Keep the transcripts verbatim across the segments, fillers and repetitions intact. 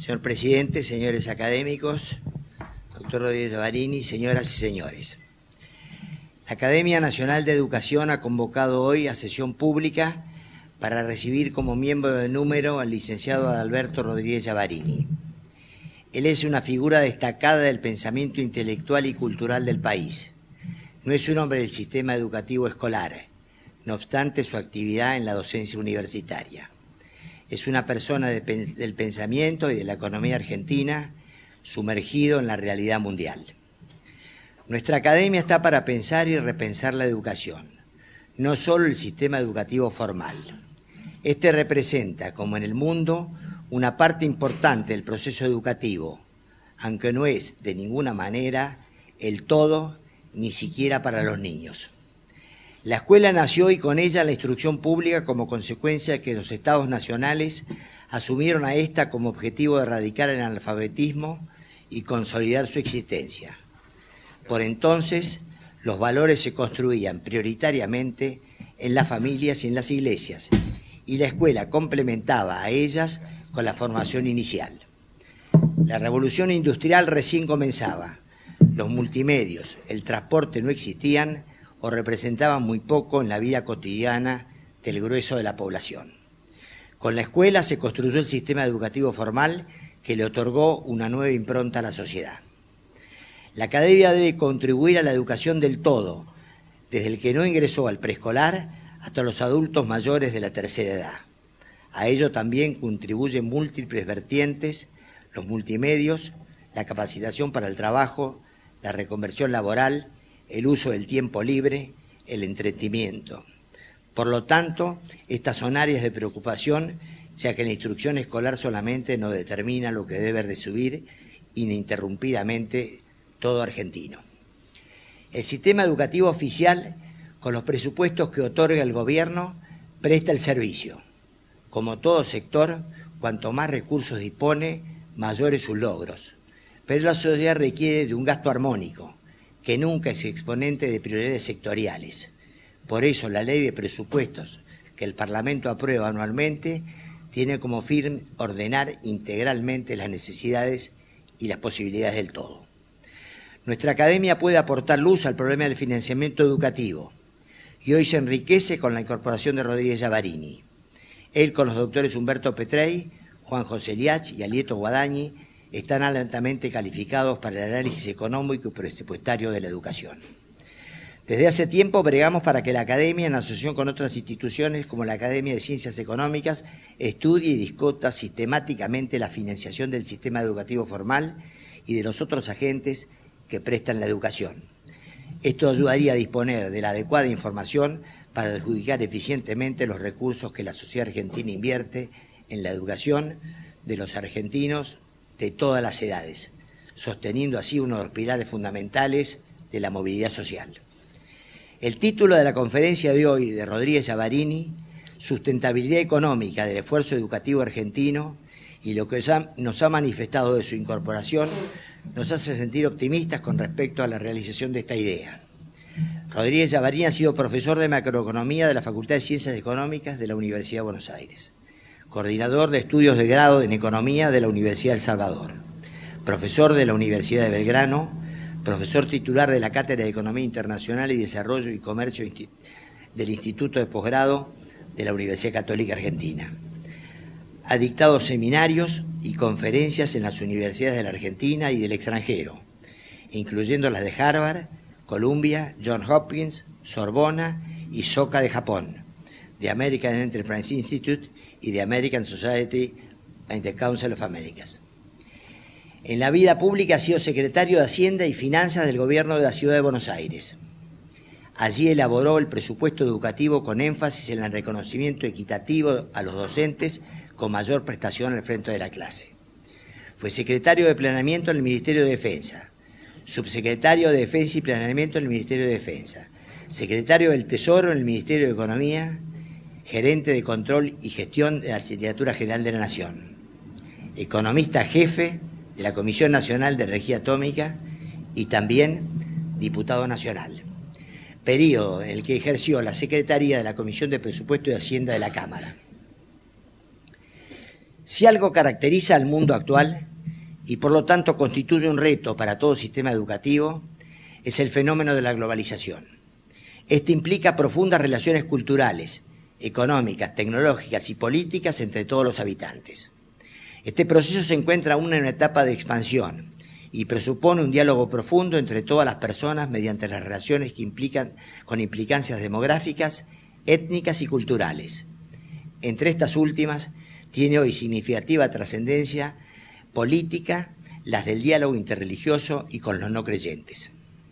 Señor presidente, señores académicos, doctor Rodríguez Llavarini, señoras y señores. La Academia Nacional de Educación ha convocado hoy a sesión pública para recibir como miembro del número al licenciado Adalberto Rodríguez Llavarini. Él es una figura destacada del pensamiento intelectual y cultural del país. No es un hombre del sistema educativo escolar, no obstante su actividad en la docencia universitaria. Es una persona de, del pensamiento y de la economía argentina, sumergido en la realidad mundial. Nuestra academia está para pensar y repensar la educación, no solo el sistema educativo formal. Este representa, como en el mundo, una parte importante del proceso educativo, aunque no es de ninguna manera el todo, ni siquiera para los niños. La escuela nació y con ella la instrucción pública como consecuencia de que los estados nacionales asumieron a esta como objetivo de erradicar el analfabetismo y consolidar su existencia. Por entonces, los valores se construían prioritariamente en las familias y en las iglesias, y la escuela complementaba a ellas con la formación inicial. La revolución industrial recién comenzaba. Los multimedios, el transporte no existían o representaban muy poco en la vida cotidiana del grueso de la población. Con la escuela se construyó el sistema educativo formal que le otorgó una nueva impronta a la sociedad. La academia debe contribuir a la educación del todo, desde el que no ingresó al preescolar hasta los adultos mayores de la tercera edad. A ello también contribuyen múltiples vertientes, los multimedios, la capacitación para el trabajo, la reconversión laboral, el uso del tiempo libre, el entretenimiento. Por lo tanto, estas son áreas de preocupación, ya que la instrucción escolar solamente no determina lo que debe recibir ininterrumpidamente todo argentino. El sistema educativo oficial, con los presupuestos que otorga el gobierno, presta el servicio. Como todo sector, cuanto más recursos dispone, mayores sus logros. Pero la sociedad requiere de un gasto armónico, que nunca es exponente de prioridades sectoriales. Por eso la ley de presupuestos que el Parlamento aprueba anualmente tiene como fin ordenar integralmente las necesidades y las posibilidades del todo. Nuestra academia puede aportar luz al problema del financiamiento educativo y hoy se enriquece con la incorporación de Rodríguez Llavarini. Él con los doctores Humberto Petrey, Juan José Liach y Alieto Guadañi están altamente calificados para el análisis económico y presupuestario de la educación. Desde hace tiempo bregamos para que la Academia, en asociación con otras instituciones como la Academia de Ciencias Económicas, estudie y discuta sistemáticamente la financiación del sistema educativo formal y de los otros agentes que prestan la educación. Esto ayudaría a disponer de la adecuada información para adjudicar eficientemente los recursos que la sociedad argentina invierte en la educación de los argentinos de todas las edades, sosteniendo así uno de los pilares fundamentales de la movilidad social. El título de la conferencia de hoy de Rodríguez Llavarini, Sustentabilidad económica del esfuerzo educativo argentino y lo que nos ha manifestado de su incorporación, nos hace sentir optimistas con respecto a la realización de esta idea. Rodríguez Llavarini ha sido profesor de macroeconomía de la Facultad de Ciencias Económicas de la Universidad de Buenos Aires, coordinador de estudios de grado en economía de la Universidad de El Salvador, profesor de la Universidad de Belgrano, profesor titular de la Cátedra de Economía Internacional y Desarrollo y Comercio del Instituto de Posgrado de la Universidad Católica Argentina. Ha dictado seminarios y conferencias en las universidades de la Argentina y del extranjero, incluyendo las de Harvard, Columbia, Johns Hopkins, Sorbona y Soka de Japón, de American Enterprise Institute y de American Society and the Council of Americas. En la vida pública ha sido secretario de Hacienda y Finanzas del Gobierno de la Ciudad de Buenos Aires. Allí elaboró el presupuesto educativo con énfasis en el reconocimiento equitativo a los docentes con mayor prestación al frente de la clase. Fue secretario de Planeamiento en el Ministerio de Defensa, subsecretario de Defensa y Planeamiento en el Ministerio de Defensa, secretario del Tesoro en el Ministerio de Economía, gerente de Control y Gestión de la Secretaría General de la Nación, economista jefe de la Comisión Nacional de Energía Atómica y también diputado nacional, periodo en el que ejerció la Secretaría de la Comisión de Presupuesto y Hacienda de la Cámara. Si algo caracteriza al mundo actual y por lo tanto constituye un reto para todo sistema educativo, es el fenómeno de la globalización. Este implica profundas relaciones culturales, económicas, tecnológicas y políticas entre todos los habitantes. Este proceso se encuentra aún en una etapa de expansión y presupone un diálogo profundo entre todas las personas mediante las relaciones que implican, con implicancias demográficas, étnicas y culturales. Entre estas últimas, tiene hoy significativa trascendencia política las del diálogo interreligioso y con los no creyentes.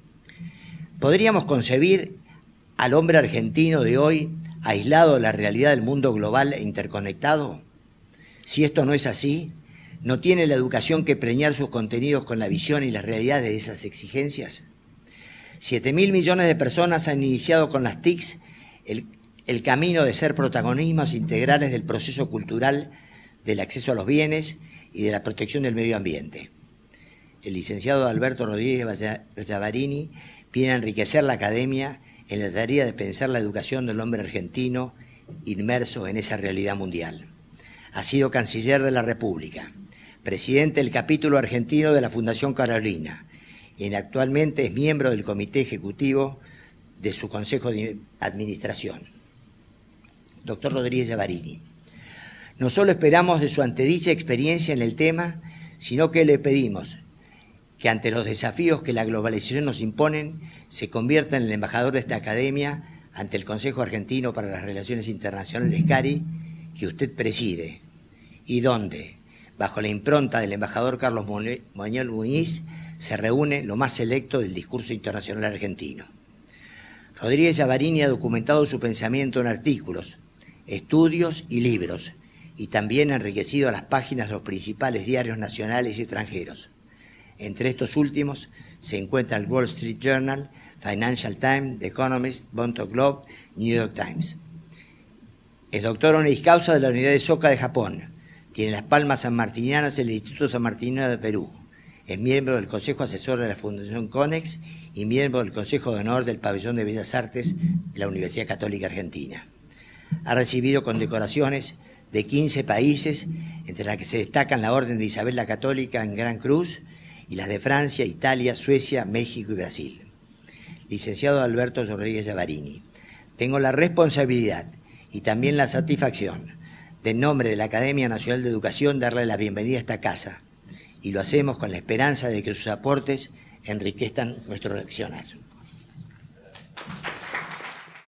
¿Podríamos concebir al hombre argentino de hoy aislado de la realidad del mundo global e interconectado? Si esto no es así, ¿no tiene la educación que preñar sus contenidos con la visión y la realidad de esas exigencias? Siete mil millones de personas han iniciado con las T I Cs el, el camino de ser protagonismos integrales del proceso cultural, del acceso a los bienes y de la protección del medio ambiente. El licenciado Alberto Rodríguez Vallavarini viene a enriquecer la academia en la tarea de pensar la educación del hombre argentino inmerso en esa realidad mundial. Ha sido canciller de la República, presidente del capítulo argentino de la Fundación Carolina y actualmente es miembro del comité ejecutivo de su consejo de administración. Doctor Rodríguez Vallavarini, no solo esperamos de su antedicha experiencia en el tema, sino que le pedimos que ante los desafíos que la globalización nos imponen, se convierta en el embajador de esta academia ante el Consejo Argentino para las Relaciones Internacionales, CARI, que usted preside, y donde, bajo la impronta del embajador Carlos Moñol Muñiz, se reúne lo más selecto del discurso internacional argentino. Rodríguez Vallavarini ha documentado su pensamiento en artículos, estudios y libros, y también ha enriquecido las páginas de los principales diarios nacionales y extranjeros. Entre estos últimos se encuentran el Wall Street Journal, Financial Times, The Economist, Bonto Globe, New York Times. Es doctor honoris causa de la Universidad de Soka de Japón. Tiene las palmas sanmartinianas en el Instituto San Martino de Perú. Es miembro del Consejo Asesor de la Fundación CONEX y miembro del Consejo de Honor del Pabellón de Bellas Artes de la Universidad Católica Argentina. Ha recibido condecoraciones de quince países, entre las que se destacan la Orden de Isabel la Católica en Gran Cruz y las de Francia, Italia, Suecia, México y Brasil. Licenciado Alberto Rodríguez Vallavarini, tengo la responsabilidad y también la satisfacción, de en nombre de la Academia Nacional de Educación, darle la bienvenida a esta casa, y lo hacemos con la esperanza de que sus aportes enriquezcan nuestro accionar.